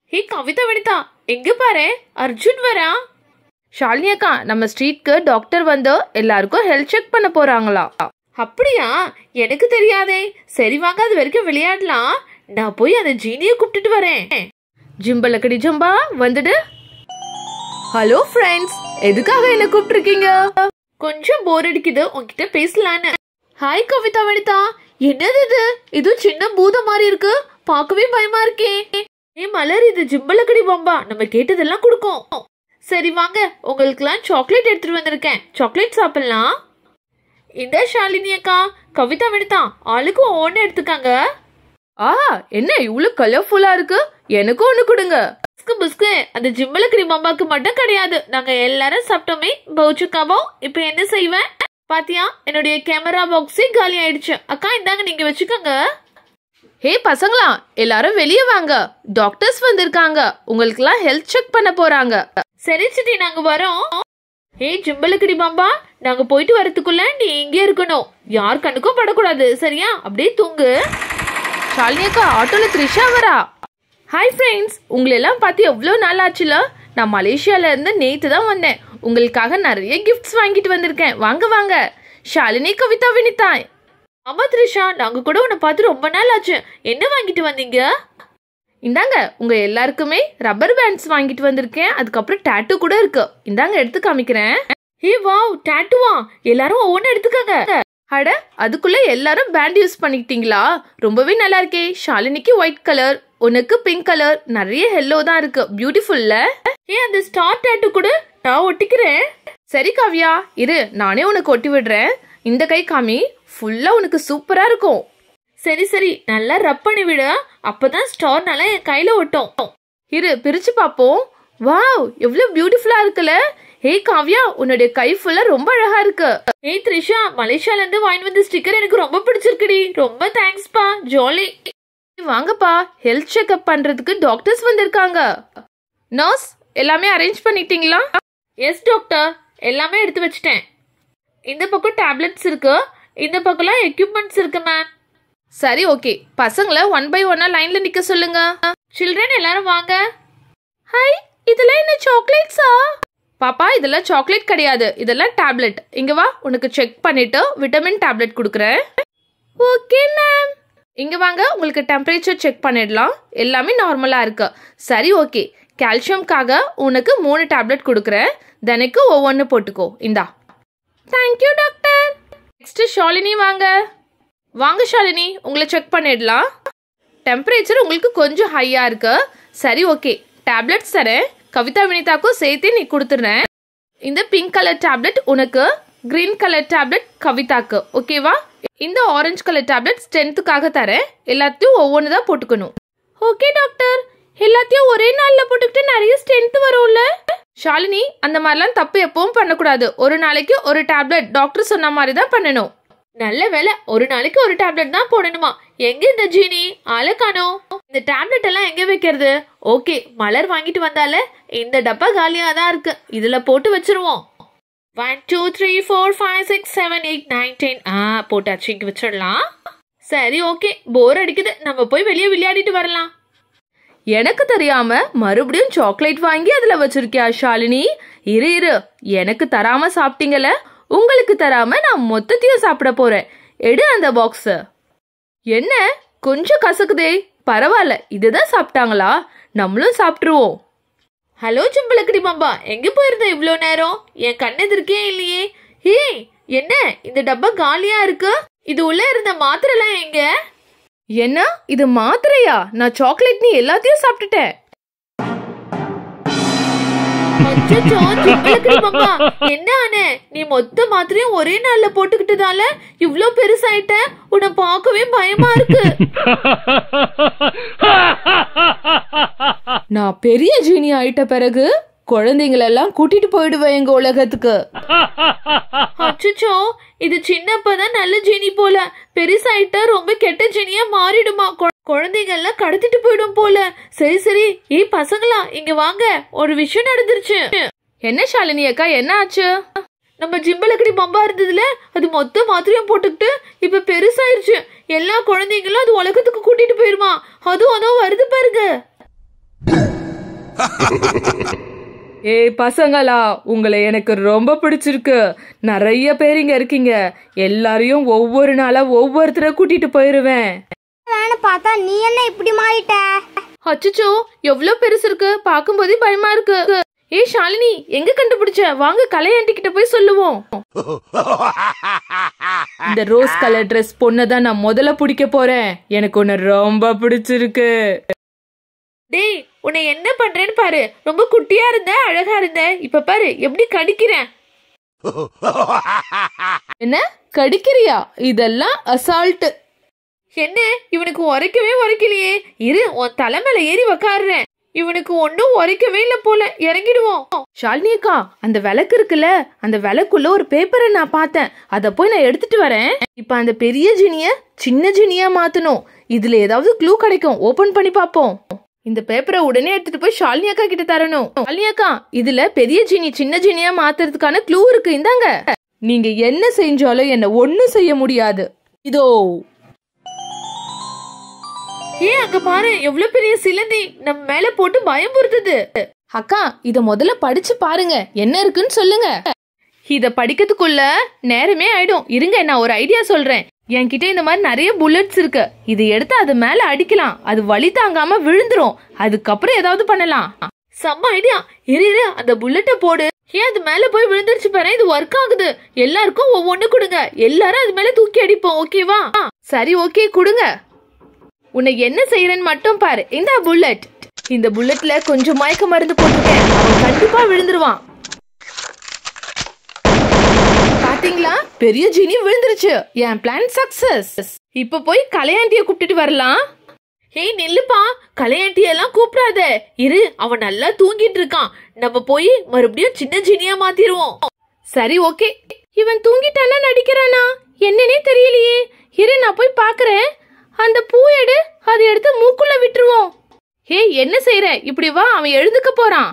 ஹே கவிதா வனிதா, எங்க பாரு அர்ஜுன் வரா. ஷாலினி அக்கா, நம்ம ஸ்ட்ரீட்க்கு டாக்டர் வந்து எல்லாருக்கும் ஹெல்த் செக் பண்ண போறாங்களா? அப்படியா? எனக்கு தெரியாதே. சரி வாங்க, அது வரைக்கும் விளையாடலாம். நான் போய் அந்த ஜீனியை கூப்பிட்டுட்டு வரேன். ஜிம்பலக்கடி ஜம்பா வந்துடு. ஹலோ ஃப்ரெண்ட்ஸ், எதுக்காக என்ன கூப்பிட்டுருக்கீங்க? கொஞ்சம் போர் அடிக்குது, உன்கிட்ட பேசலான்னு. ஹாய் கவிதா வனிதா, என்னது இது? இது சின்ன பூதம் மாதிரி இருக்கு, பார்க்கவே பயமா இருக்கே. ஏ மலர், இது ஜிம்பலக்கடி பம்பா, நம்ம கேட்டதெல்லாம் கொடுக்கும். சரி வாங்க, உங்களுக்குலாம் சாக்லேட் எடுத்துட்டு வந்திருக்கேன், சாக்லேட் சாப்பிடலாம். இந்த ஷாலினி அக்கா, கவிதா வனிதா ஆளுக்கு ஒவ்வொன்னு எடுத்துக்காங்க. என்ன இவ்வளவு கலர்ஃபுல்லா இருக்கு? எனக்கும் ஒண்ணு கொடுங்க. புஸ்கு, அந்த ஜிம்பலக்கடி பம்பாக்கு மட்டும் கிடையாது, நாங்க எல்லாரும் சாப்பிட்டோமே பவுச்சுக்காவோ. இப்ப என்ன செய்வேன் பாத்தியா? என்னுடைய கேமரா பாக்ஸே காலி ஆயிடுச்சு. அக்கா இந்தாங்க, நீங்க வச்சுக்கோங்க. ஹே பசங்களா, எல்லாரும் வெளியே வாங்க, டாக்டர்ஸ் வந்திருக்காங்க, உங்களுக்குலாம் ஹெல்த் செக் பண்ண போறாங்க. சரி சிட்டி, நாங்க வரோம். ஹே ஜிம்பலக்கடி பாம்பா, நாங்க போயிட்டு வரதுக்குள்ள நீ இங்கே இருக்கணும், யார் கண்ணுக்கும் படக்கூடாது, சரியா? அப்படியே தூங்கு. ஷாலினி அக்கா, ஆட்டோல த்ரிஷா வரா. ஹாய் ஃப்ரெண்ட்ஸ், உங்களெல்லாம் பார்த்து எவ்வளோ நாள் ஆச்சுல. நான் மலேசியால இருந்து நேத்து தான் வந்தேன். உங்களுக்காக நிறைய கிஃப்ட்ஸ் வாங்கிட்டு வந்திருக்கேன், வாங்க வாங்க. ஷாலினி, கவிதா, வினிதா. ஆமா த்ரிஷா, நாங்க கூட உன்னை பார்த்து ரொம்ப நாள் ஆச்சு. என்ன வாங்கிட்டு வந்தீங்க? இந்தாங்க, உங்க எல்லாருக்குமே ரப்பர் பேண்ட்ஸ் வாங்கிட்டு வந்திருக்கேன், அதுக்கப்புறம் டாட்டூ கூட இருக்கு. இந்தாங்க, எடுத்து காமிக்கிறேன். ஹே வாவ், டாட்டூவா? எல்லாரும் ஒவ்வொன்னு எடுத்துக்கங்க. அட, அதுக்குள்ள எல்லாரும் பேண்ட் யூஸ் பண்ணிக்கிட்டீங்களா? ரொம்பவே நல்லா இருக்கே. ஷாலினிக்கு ஒயிட் கலர், உனக்கு பிங்க் கலர், நிறைய ஹெல்லோ தான் இருக்கு. பியூட்டிஃபுல்ல. ஏ அந்த ஸ்டார் டாட்டூ கூட நான் ஒட்டிக்கிறேன். சரி காவியா, இரு நானே உனக்கு ஒட்டி விடுறேன். இந்த கை காமி, ஃபுல்லா உனக்கு சூப்பரா இருக்கும். சரி சரி, நல்லா ரப் பண்ணி விடு, அப்பதான் ஸ்டார் நல்லா என் கையில ஒட்டும். இரு பிரிச்சு பாப்போம். வாவ், எவ்வளவு பியூட்டிஃபுல்லா இருக்குல்ல. ஹே காவ்யா, உன்னுடைய கை ஃபுல்லா ரொம்ப அழகா இருக்கு. ஏய் த்ரிஷா, மலேசியால இருந்து வாங்கி வந்த ஸ்டிக்கர் எனக்கு ரொம்ப பிடிச்சிருக்குடி. ரொம்ப தேங்க்ஸ் பா, ஜாலி. வாங்கப்பா, ஹெல்த் செக்அப் பண்றதுக்கு டாக்டர்ஸ் வந்திருக்காங்க. நர்ஸ், எல்லாமே அரேஞ்ச் பண்ணிட்டீங்களா? எஸ் டாக்டர், எல்லாமே எடுத்து வச்சிட்டேன். இந்த பக்கம் டேப்லெட்ஸ் இருக்கு, இந்த பக்கம்லாம் எக்யூப்மெண்ட்ஸ் இருக்கு மேம். சரி ஓகே, பசங்களை 1 by 1 லைன்ல நிக்க சொல்லுங்க. சில்ட்ரன் எல்லாரும் வாங்க. ஹாய், இதெல்லாம் என்ன சாக்லேட்ஸா? பாப்பா, இதெல்லாம் சாக்லேட் கிடையாது, இதெல்லாம் டேப்லெட். இங்க வா, உனக்கு செக் பண்ணிட்டு விட்டமின் டேப்லெட் கொடுக்குறேன். Okay ma'am. இங்க வாங்க, உங்களுக்கு டெம்பரேச்சர் செக் பண்ணிடலாம். எல்லாமே நார்மலா இருக்கு. சரி ஓகே, கால்சியம்காக உனக்கு 3 டேப்லெட் கொடுக்குறேன், தினைக்கும் ஒவ்வொன்று போட்டுக்கோ. இந்தா. Thank you doctor. நெக்ஸ்ட் ஷாலினி வாங்க. வாங்க ஷாலினி, உங்களை செக் பண்ணிடலாம். டெம்பரேச்சர் உங்களுக்கு கொஞ்சம் ஹையா இருக்கு. சரி ஓகே, டேப்லெட்ஸ் தரேன், கவிதா வினிதாக்கும் சேர்த்து நீ கொடுத்துறேன். இந்த பிங்க் கலர் டேப்லெட் உனக்கு, கிரீன் கலர் டேப்லெட் கவிதாக்கு, ஓகேவா? இந்த ஆரஞ்சு கலர் டேப்லெட் ஸ்ட்ரென்த்துக்காக தரேன், எல்லாத்தையும் ஒவ்வொன்று தான் போட்டுக்கணும். ஓகே டாக்டர், எல்லாத்தையும் ஒரே நாள்ல போட்டுக்கிட்டு நிறைய ஸ்ட்ரென்த் வரும்ல. ஷாலினி, அந்த மாதிரிலாம் தப்பு எப்பவும் பண்ணக்கூடாது. ஒரு நாளைக்கு ஒரு டேப்லெட் டாக்டர் சொன்ன மாதிரி தான் பண்ணணும். நல்ல வேலை, ஒரு நாளைக்கு ஒரு டேப்லெட் தான் போடணுமா? எங்க இந்த ஜீனி ஆளை காணோம். இந்த டேப்லெட் எல்லாம் எங்க வைக்கிறது? ஓகே, மலர் வாங்கிட்டு வந்தால இந்த டப்பா காலியா தான் இருக்கு, இதுல போட்டு வச்சிருவோம். 1 2 3 4 5 6 7 8 9 10. போட்டாச்சு, இங்க வச்சிடலாம். சரி ஓகே, போர் அடிக்குது, நம்ம போய் வெளியே விளையாடிட்டு வரலாம். எனக்கு தெரியாம மறுபடியும் சாக்லேட் வாங்கி அதுல வச்சிருக்கியா ஷாலினி? இரு இரு, எனக்கு தராம சாப்பிட்டீங்கல்ல, உங்களுக்கு தராம நான் மொத்தத்தையும் சாப்பிட போறேன். எடு அந்த பாக்ஸ். என்ன கொஞ்சம் கசக்குதே, பரவாயில்ல, இதுதான் சாப்பிட்டாங்களா, நம்மளும் சாப்பிட்டுருவோம். ஹலோ ஜிம்பலக்கடி பாம்பா, எங்க போயிருந்த இவ்வளோ நேரம்? என் கண்ணு எதிர்க்கே இல்லையே. ஹே, என்ன இந்த டப்பா காலியா இருக்கு? இது உள்ள இருந்த மாத்திரை எல்லாம் எங்க? என்ன இது மாத்திரையா? நான் சாக்லேட் நீ எல்லாத்தையும் சாப்பிட்டுட்டேன். என்ன ஆனே, நீ மொத்த மாத்திரையும் ஒரே நாள்ல போட்டுக்கிட்டதால இவ்ளோ பெருசாயிட்ட, உன்னை பார்க்கவே பயமா இருக்கு. நான் பெரிய ஜீனி ஆயிட்ட பிறகு குழந்தைங்களெல்லாம் கூட்டிட்டு போயிடுவேன் எங்க உலகத்துக்கு. அச்சோ, இது சின்னப்பதான் நல்ல ஜீனி போல, பெருசாயிட்டா ரொம்ப கெட்ட ஜீனியா மாறிடுமா? குழந்தைங்க எல்லாம் கடத்திட்டு போயிடும் போல. சரி சரி, ஏய் பசங்களா இங்க வாங்க, ஒரு விஷயம் நடந்துருச்சு. என்ன ஷாலினி அக்கா, என்ன ஆச்சு? நம்ம ஜிம்பலக்கடி பம்பா இருந்ததுல, அது மொத்த மாத்திரையும் போட்டுக்கிட்டு இப்ப பெருசாயிருச்சு. எல்லா குழந்தைங்களும் அது உலகத்துக்கு கூட்டிட்டு போயிருமா. அதுவும் அதோ வருது பாருங்க. ஏய் பசங்களா, உங்களை எனக்கு ரொம்ப பிடிச்சிருக்கு. நிறைய பேர் இங்க இருக்கீங்க. எல்லாரையும் ஒவ்வொரு நாளா ஒவ்வொருத்தர கூட்டிட்டு போயிருவேன். பார்த்தா நீ என்ன இப்படி மாறிட்ட? அச்சச்சோ, எவ்வளவு பெருசு இருக்கு, பாக்கும்போதே பயமா இருக்கு. ஏய் ஷாலினி, எங்க கண்டுபிடிச்ச? வாங்க கலை ஆண்டி கிட்ட போய் சொல்லுவோம். இந்த ரோஸ் கலர் ட்ரெஸ் பொண்ணதான் நான் முதல்ல பிடிக்க போறேன். எனக்கு உன்னை ரொம்ப பிடிச்சிருக்கு. டேய், உன்னை என்ன பண்றேன்னு பாரு. ரொம்ப குட்டியா இருந்த, அழகா இருந்த, இப்ப பாரு எப்படி கடிக்கிறேன். என்ன கடிக்கிறியா? இதெல்லாம் அசால்ட். என்ன, இவனுக்கு உரைக்கவே உரைக்கலையே. இரு, உன் தலைமையில ஏறி உக்காடுறேன். இவனுக்கு ஒன்னும் உரைக்கவே இல்ல போல. இறங்கிடுவோம். ஷாலினி அக்கா, அந்த விளக்கு இருக்குல்ல, அந்த விளக்குள்ள ஒரு பேப்பரை நான் பார்த்தேன். அத போய் நான் எடுத்துட்டு வரேன். இப்ப அந்த பெரிய ஜீனிய சின்ன ஜீனியா மாத்தணும். இதுல ஏதாவது க்ளூ கிடைக்கும். ஓபன் பண்ணி பாப்போம். இந்த பேப்பரை உடனே எடுத்துட்டு போய் ஷாலினி அக்கா கிட்ட தரணும். ஷாலினி அக்கா, இதுல பெரிய ஜீனி சின்ன ஜீனியா மாத்துறதுக்கான க்ளூ இருக்கு. இந்தாங்க. நீங்க என்ன செஞ்சாலும் என்ன ஒண்ணும் செய்ய முடியாது. இதோ. ஏன் அங்க பாரு, எவ்வளவு பெரிய சிலந்தி நம்ம மேல போட்டு பயமுறுத்துது. அக்கா, இத முதல்ல படிச்சு பாருங்க, என்ன இருக்குன்னு சொல்லுங்க. இத படிக்கிறதுக்குள்ள நேரமே ஆயிடும். இருங்க, நான் ஒரு ஐடியா சொல்றேன். என்கிட்ட இந்த மாதிரி நிறைய புல்லட்ஸ் இருக்கு. இது எடுத்து அது மேல அடிக்கலாம். அது வலி தாங்காம விழுந்துரும். அதுக்கப்புறம் ஏதாவது பண்ணலாம். செம்ம ஐடியா. இரு, அந்த புல்லட்ட போடு. ஏன் அது மேல போய் விழுந்துருச்சு பாரு. இது ஒர்க் ஆகுது. எல்லாருக்கும் ஒவ்வொன்னு கொடுங்க. எல்லாரும் அது மேல தூக்கி அடிப்போம். ஓகேவா? சரி, ஓகே, கொடுங்க. உன்னை என்ன செய்யறேன்னு மட்டும் பாரு. இந்த புல்லட். இந்த புல்லட்ல கொஞ்சம் மயக்க மருந்து போட்டுருக்கேன். அவன் கண்டிப்பா விழுந்துருவான். பாத்தீங்களா, பெரிய ஜீனி விழுந்துருச்சு. என் பிளான் சக்சஸ். இப்ப போய் கலையாண்டிய கூப்பிட்டுட்டு வரலாம். ஏய் நில்லுப்பா, கலையாண்டியெல்லாம் கூப்பிடாத. இரு, அவன் நல்லா தூங்கிட்டு இருக்கான். நம்ம போய் மறுபடியும் சின்ன ஜீனியா மாத்திருவோம். சரி, ஓகே. இவன் தூங்கிட்டானா நடிக்கிறானா என்னன்னே தெரியலையே. இரு, நான் போய் பாக்குறேன். அந்த பூ எடு, அதை எடுத்து மூக்குள்ள விட்டுருவோம். ஹே, என்ன செய்யற? இப்படி வா, அவன் எழுந்துக்க போறான்.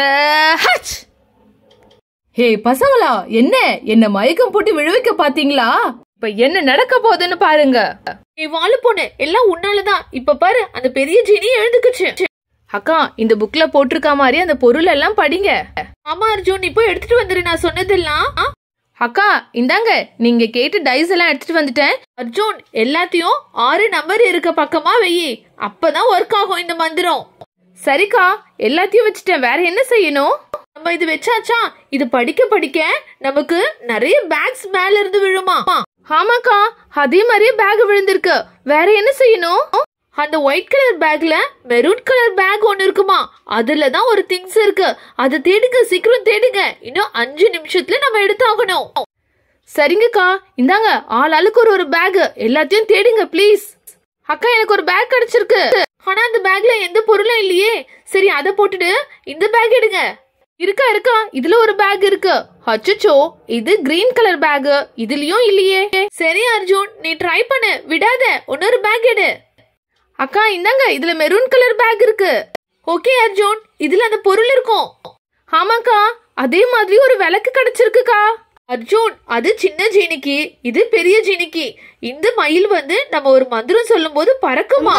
ஹே பசங்களா, என்ன மயக்கம் போட்டு விழுவிக்க பாத்தீங்களா? இப்ப என்ன நடக்க போகுதுன்னு பாருங்க. நீ வாழ போன எல்லாம் உன்னாலதான். இப்ப பாரு, அந்த பெரிய ஜீனி எழுந்துக்குச்சு. அக்கா, இந்த புக்ல போட்டிருக்க மாதிரி அந்த பொருள் எல்லாம் படிங்க. ஆமா அர்ஜுன், நீ போய் எடுத்துட்டு வந்துரு நான் சொன்னதெல்லாம். அக்கா, இந்தாங்க, நீங்க கேட்டு டைஸ் எல்லாம் எடுத்துட்டு வந்துட்டேன். அர்ஜுன், எல்லாத்தையும் 6 நம்பர் இருக்க பக்கமா வெயி. அப்பதான் ஒர்க் ஆகும் இந்த மந்திரம். சரிக்கா, எல்லாத்தையும் வச்சுட்டேன். வேற என்ன செய்யணும்? நம்ம இது வச்சாச்சா, இது படிக்க படிக்க நமக்கு நிறைய பேக்ஸ் மேல இருந்து விழுமா. ஆமாக்கா, அதே மாதிரியே பேக் விழுந்திருக்கு. வேற என்ன செய்யணும்? அந்த ஒயிட் கலர் பேக்ல மெரூன் கலர் பேக் ஒன்னு இருக்குமா. அதுலதான் ஒரு திங்ஸ் இருக்கு. அதை தேடுங்க, சீக்கிரம் தேடுங்க. இன்னும் 5 நிமிஷத்துல நம்ம எடுத்தாகணும். சரிங்கக்கா, இந்தாங்க, ஆளுக்கு ஒரு பேக். எல்லாத்தையும் தேடுங்க ப்ளீஸ். அக்கா, எனக்கு ஒரு பேக் கிடைச்சிருக்கு. ஆனா அந்த பேக்ல எந்த பொருளும் இல்லையே. சரி, அதை போட்டுட்டு இந்த பேக் எடுங்க. இருக்கா, இதுல ஒரு பேக் இருக்கு. அச்சச்சோ, இது கிரீன் கலர் பேக். இதுலயும் இல்லையே. சரி அர்ஜுன், நீ ட்ரை பண்ணு, விடாத. இன்னொரு பேக் எடு. அக்கா, இந்தாங்க, இதுல மெரூன் கலர் பேக் இருக்கு. ஓகே அர்ஜுன், இதுல அந்த பொருள் இருக்கும். ஆமாக்கா, அதே மாதிரி ஒரு விளக்கு கிடைச்சிருக்குக்கா. அர்ஜுன், அது சின்ன ஜீனிக்கு, இது பெரிய ஜீனிக்கு. இந்த மயில் வந்து நம்ம ஒரு மந்திரம் சொல்லும் போது பறக்குமா.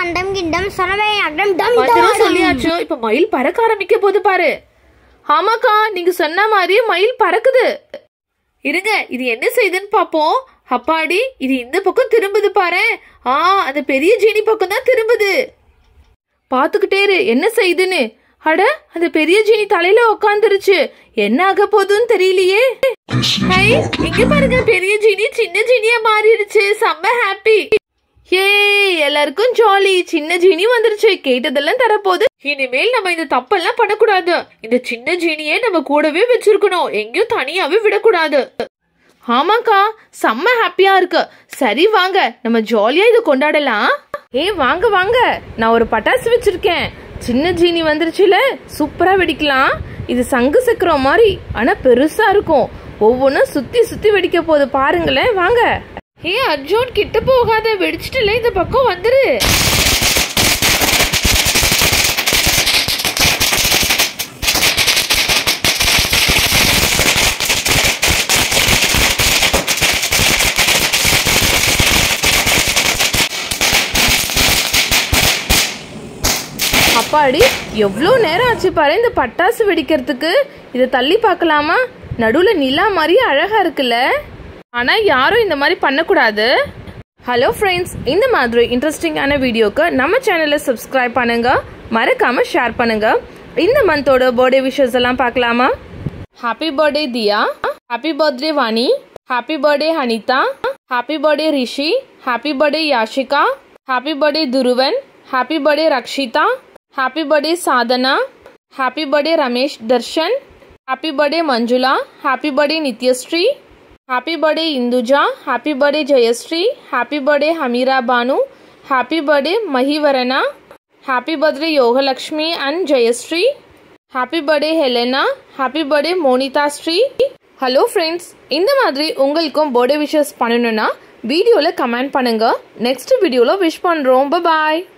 மந்திரம் சொல்லியாச்சு, இப்ப மயில் பறக்க ஆரம்பிக்க போது பாரு. ஆமாக்கா, நீங்க சொன்ன மாதிரியே மயில் பறக்குது. இருங்க, இது என்ன செய்யுதுன்னு பாப்போம். அப்பாடி, இது இந்த பக்கம் திரும்புது பாரு. அந்த பெரிய ஜீனி பக்கம் தான் திரும்புது. பாத்துக்கிட்டே இரு, என்ன செய்யுதுன்னு. அட, அந்த பெரிய ஜீனி தலையில உட்காந்துருச்சு. என்ன ஆக போகுதுன்னு தெரியலையே. இங்க பாருங்க, பெரிய ஜீனி சின்ன ஜீனியா மாறிடுச்சு. செம்ம ஹாப்பி. ஏ, எல்லாருக்கும் ஜாலி. சின்ன ஜீனி வந்துருச்சு. கேட்டதெல்லாம் தரப்போகுது. இனிமேல் நம்ம இந்த தப்பெல்லாம் பண்ணக்கூடாது. இந்த சின்ன ஜீனியே நம்ம கூடவே வச்சிருக்கணும். எங்கேயும் தனியாவே விடக்கூடாது. ஆமாக்கா, செம்ம ஹாப்பியா இருக்கு. சரி வாங்க, நம்ம ஜாலியா இதை கொண்டாடலாம். வாங்க, நான் ஒரு பட்டாசு வச்சிருக்கேன். சின்ன ஜீனி வந்துருச்சுல, சூப்பரா வெடிக்கலாம். இது சங்கு சக்கரம் மாதிரி, ஆனா பெருசா இருக்கும். ஒவ்வொன்னும் சுத்தி சுத்தி வெடிக்க போகுது பாருங்களேன். வாங்க. அர்ஜுன், கிட்ட போகாத, வெடிச்சிட்டுல இந்த பக்கம் வந்துரு. அப்பாடி, எவ்வளோ நேரம் ஆச்சு பாரு இந்த பட்டாசு வெடிக்கிறதுக்கு. இதை தள்ளி பார்க்கலாமா? நடுவில் நிலா மாதிரி அழகா இருக்குல்ல. ஆனால் யாரும் இந்த மாதிரி பண்ணக்கூடாது. ஹலோ ஃப்ரெண்ட்ஸ், இந்த மாதிரி இன்ட்ரெஸ்டிங்கான வீடியோக்கு நம்ம சேனலை சப்ஸ்கிரைப் பண்ணுங்க, மறக்காம ஷேர் பண்ணுங்க. இந்த மந்தோட பர்த்டே விஷஸ் எல்லாம் பார்க்கலாமா? Happy birthday Diya, happy birthday Vani, happy birthday Hanitha, happy birthday Rishi, happy birthday Yashika, happy birthday Dhruvan, happy birthday Rakshitha, happy birthday Sadhana, happy birthday Ramesh Darshan, happy birthday Manjula, happy birthday Nithyashree, happy birthday Induja, happy birthday Jayashree, happy birthday Hameera Banu, happy birthday Mahivarana, happy birthday Yogalakshmi and Jayashree, happy birthday Helena, happy birthday Monitha Sri. Hello friends, இந்த மாதிரி உங்களுக்கும் birthday wishes பண்ணணும்னா வீடியோவில் comment பண்ணுங்க. Next வீடியோவில் wish பண்ணுறோம். பாய்.